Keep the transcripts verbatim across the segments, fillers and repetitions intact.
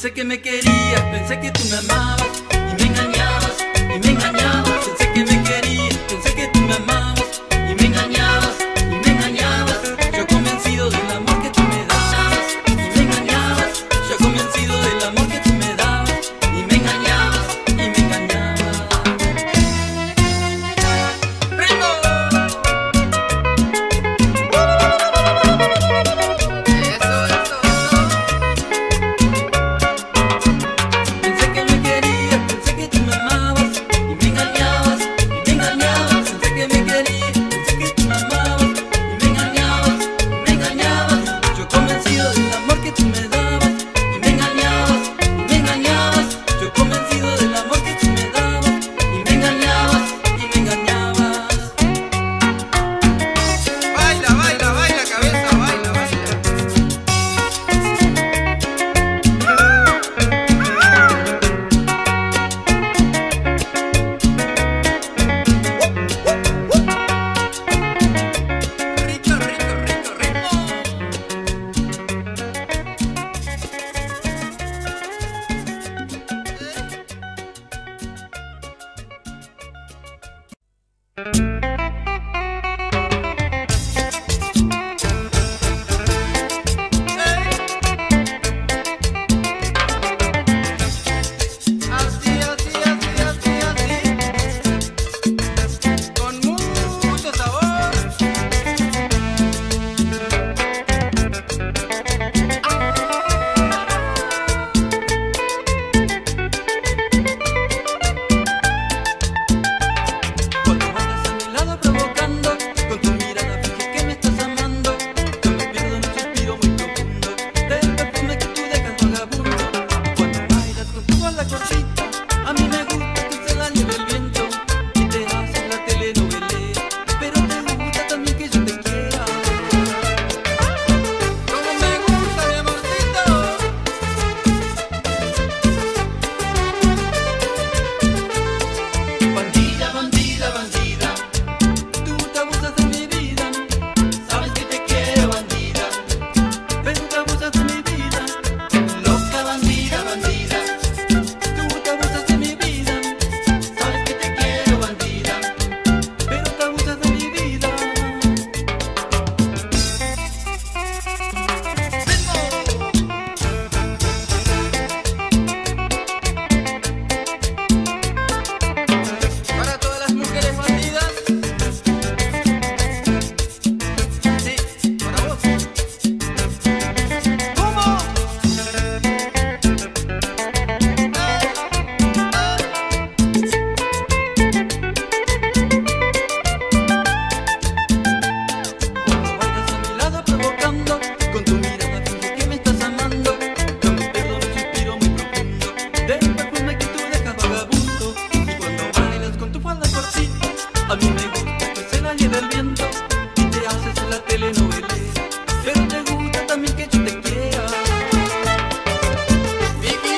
Pensé que me querías, pensé que tú me amabas y me engañabas, y me engañabas. Pensé que me querías, pensé que tú me amabas y me engañabas, y me engañabas. Yo convencido del amor que tú me dabas y me engañabas. Yo convencido del amor que tú me dabas y me engañabas, y me engañabas. ¡Primo! Eso, eso, eso. Pensé que me querías, pensé que tú me amabas y me engañabas, y me engañabas. Pensé que me querías, pensé que tú me amabas y me engañabas, y me engañabas. Yo convencido del amor que tú me dabas y me engañabas, y me engañabas. Yo convencido del amor que tú me dabas y me engañabas, y me engañabas. Baila, baila, baila, cabeza, baila, baila. Rico, rico, rico, rico. Así, así, así, así, así. Con mucho sabor. Cuando andas a mi lado provocando, con tu mirada finges que me estás amando. Yo me pierdo en un suspiro muy profundo del perfume que tú dejas vagabundo. Cuando bailas con tu falda cortita, a mí me gusta que se la lleve el viento y te haces la telenovela, pero te gusta también que yo te quiera. Como me gusta, mi amorcito. Bandida, bandida, bandida, tú te abusas de mi vida. Sabes que te quiero, bandida, pero te abusas de mi vida. Loca bandida, bandida, tú te abusas de mi vida. Sabes que te quiero, bandida, pero te abusas de mi vida. Para todas las mujeres bandidas. Sí, para vos. ¿Cómo? Cuando bailas a mi lado provocando, con tu mirada finges que me estás amando. Yo me pierdo en un suspiro muy profundo del perfume que tú dejas vagabundo. Y cuando bailas con tu falda cortita, a mí me gusta que se la lleve el viento y te haces la telenovela, pero te gusta también que yo te quiera. Vicky.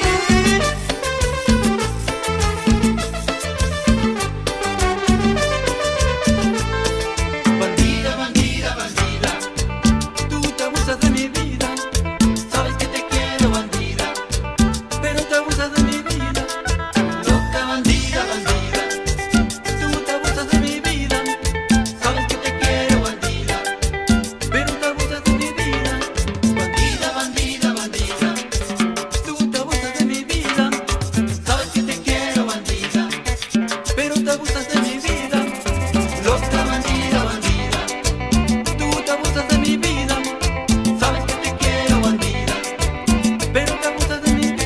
Bandida, bandida, bandida, tú te abusas de mi vida. Sabes que te quiero, bandida, pero te abusas de mi vida. Loca bandida, bandida, tú te abusas de mi vida. Sabes que te quiero, bandida, pero te abusas de mi vida. Bandida, bandida, bandida, tú te abusas de mi vida. Sabes que te quiero, bandida, pero te abusas de mi vida. Loca bandida, bandida, tú te abusas de mi vida. Sabes que te quiero, bandida, pero te abusas de mi vida.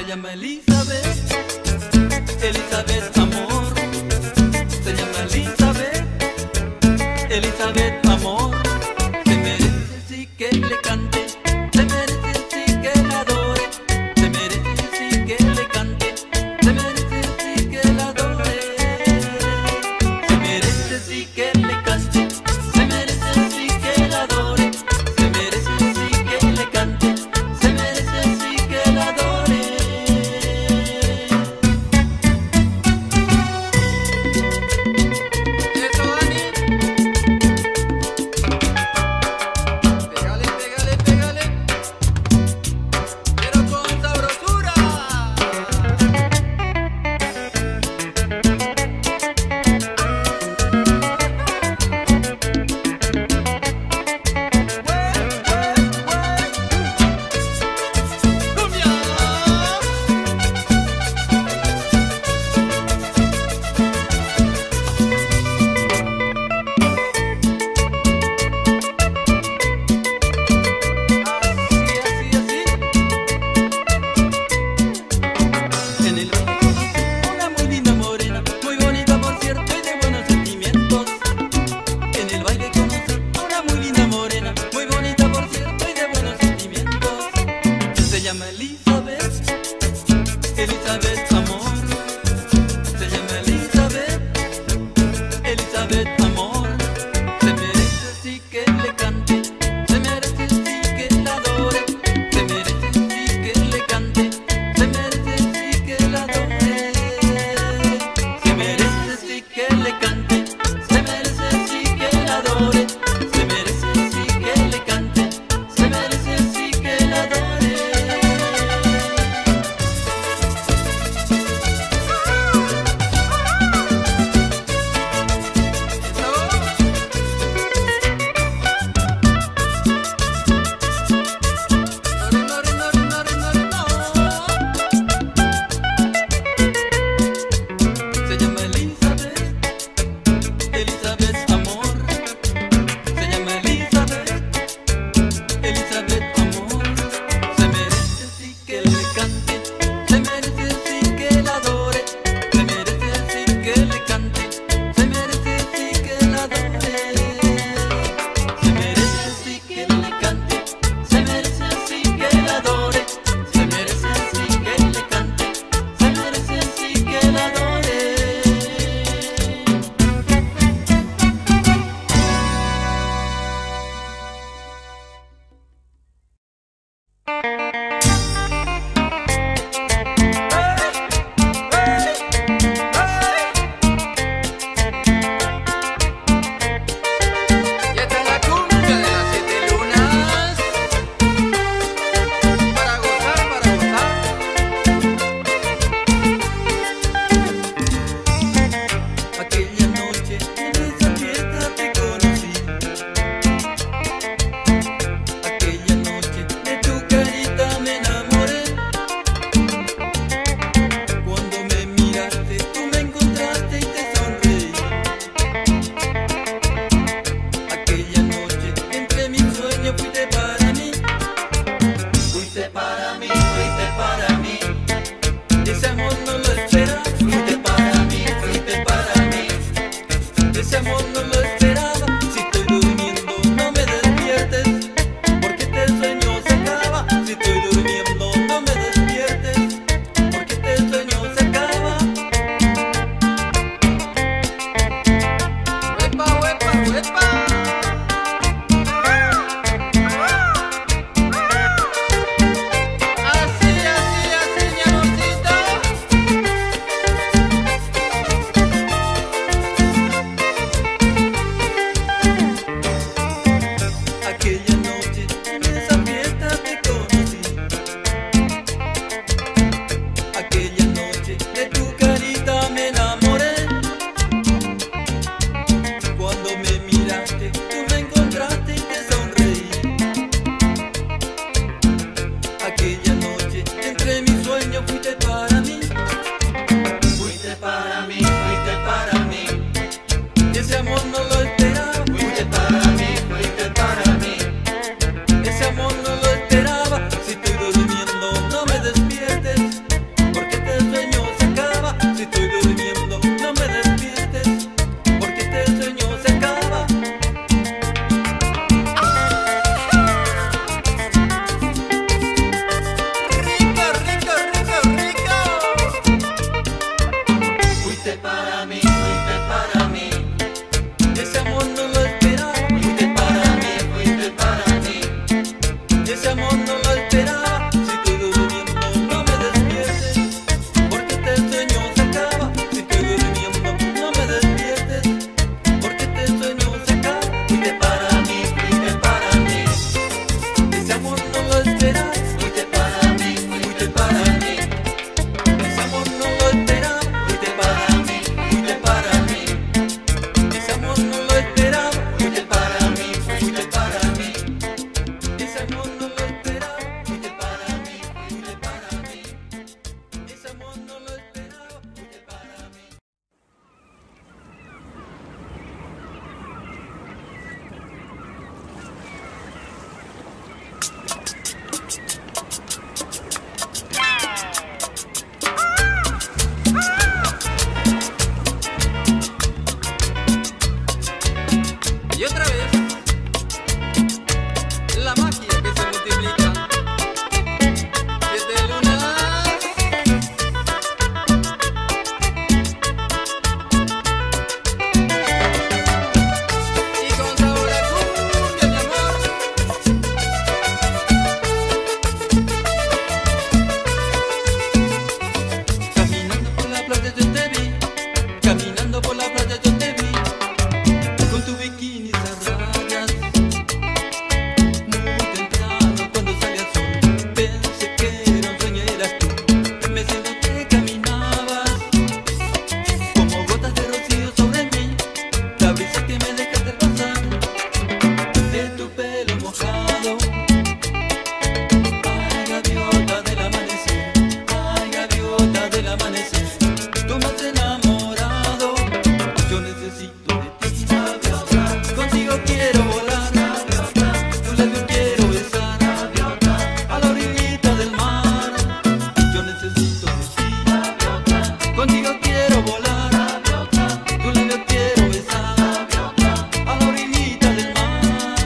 llama Elizabeth, Elizabeth amor. Se llama Elizabeth, Elizabeth amor. Se merece sí que le cante, se merece sí que la adore, se merece sí que le cante, se merece sí que la adore, se merece sí que le cante, se merece sí que la adore, se merece sí que le cante, se merece sí que la adore. Eso, Dani. Pégale, pégale, pégale. Pero con sabrosura. ¡Cumbia! Así, así, así. En el baile conocí una muy linda morena, muy bonita por cierto y de buenos sentimientos. En el baile conocí una muy linda morena, muy bonita por cierto y de buenos sentimientos. Se llama Elizabeth, Elizabeth amor. Se llama Elizabeth, Elizabeth amor. Se merece sí que le cante, se merece sí que la adore, se merece sí que le cante, se merece sí que la adore, se merece sí que le cante, se merece sí que la adore, se merece sí que le cante, se merece sí que la adore. Me siento que caminabas como gotas de rocío sobre mí. La brisa que me dejaste pasar de tu pelo mojado. Ay, gaviota del amanecer, ay, gaviota del amanecer. Tú me has enamorado, yo necesito de ti, gaviota. Contigo quiero volar, gaviota. Tu labio quiero besar, gaviota. A la orillita del mar, yo necesito de ti, gaviota. Contigo quiero volar, gaviota. Tu labio quiero besar, gaviota. A la orillita del mar.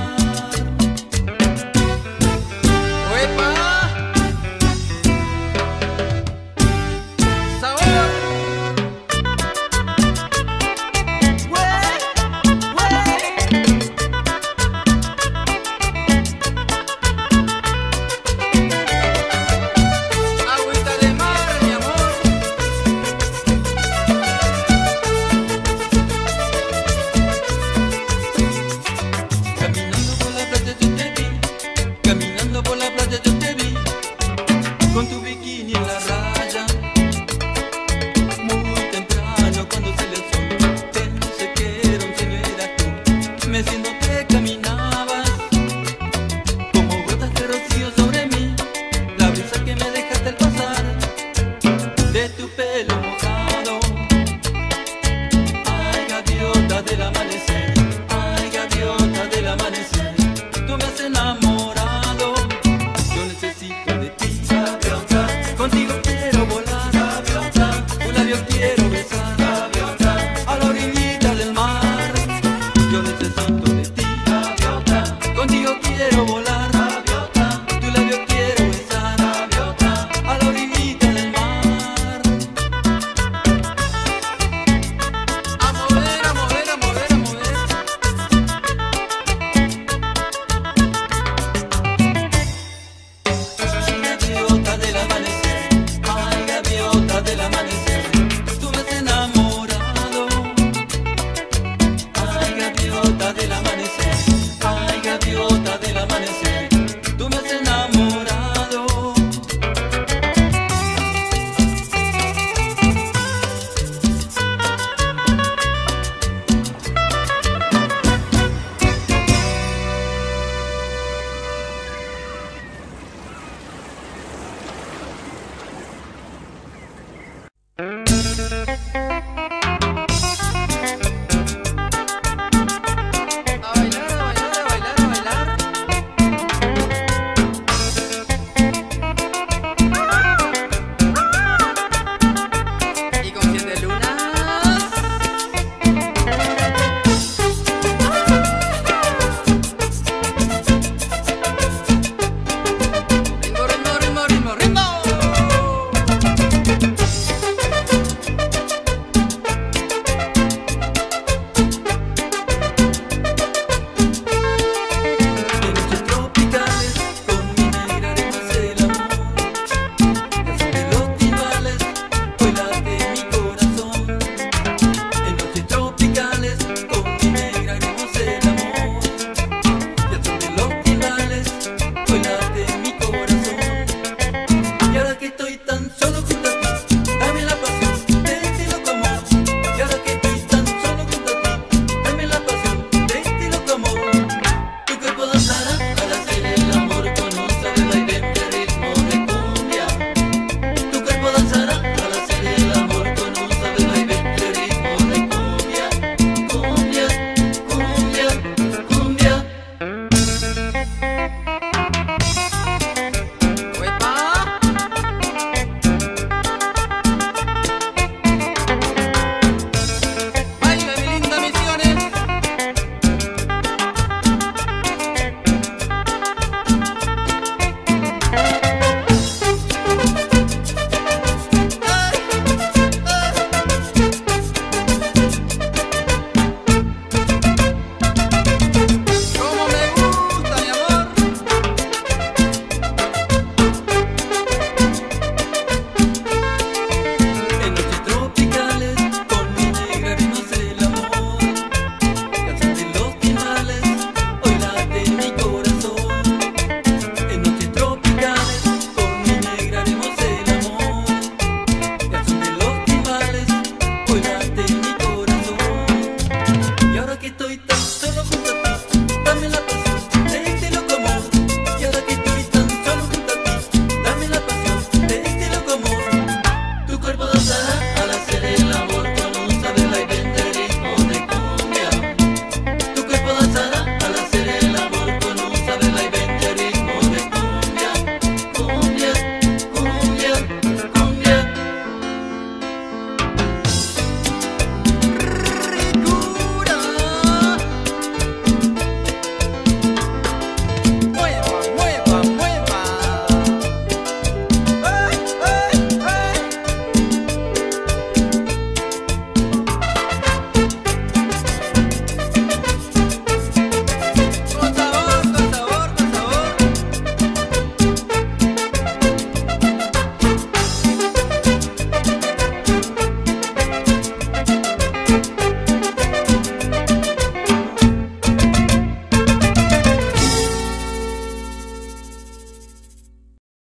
¡Uepa! ¡Sabor! Agüita de mar, mi amor. Caminando por la playa yo te vi, caminando por la playa yo te vi, con tu bikini en la raya. Muy temprano cuando sale el sol, pensé que era un sueño y eras tú. Me siento que caminabas como gotas de rocío sobre mí. La brisa que me dejaste al pasar de tu pelo mojado. Ay, gaviota del amanecer, ay, gaviota del amanecer. Tú me has enamorado, yo necesito de ti, gaviota. Contigo quiero volar, gaviota. Tu labio quiero besar, gaviota. A la orillita del mar, yo necesito de ti, gaviota. Contigo quiero volar, gaviota. Tu labio quiero besar, gaviota. A la orillita del mar. A mover, a mover, a mover, a mover. Ay, gaviota del amanecer, ay, gaviota del amanecer. Tú me has enamorado. Ay, gaviota del amanecer, ay, gaviota del amanecer. Tú me has enamorado. A bailar, a bailar, a bailar, a bailar. Y con siete lunas. Ritmo, ritmo, ritmo, ritmo, ritmo.